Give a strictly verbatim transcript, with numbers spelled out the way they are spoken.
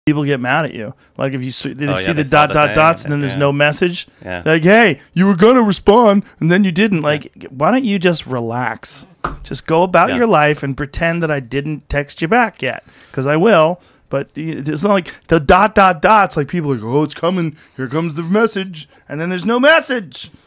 people get mad at you. Like if you see, they Oh, see yeah, the they saw dot the dot thing, dots and then yeah. there's no message. Yeah. Like, hey, you were gonna respond and then you didn't. Like, why don't you just relax? Just go about Yeah. your life and pretend that I didn't text you back yet, because I will. But it's not like the dot dot dots. Like people are like, oh, it's coming. Here comes the message, and then there's no message.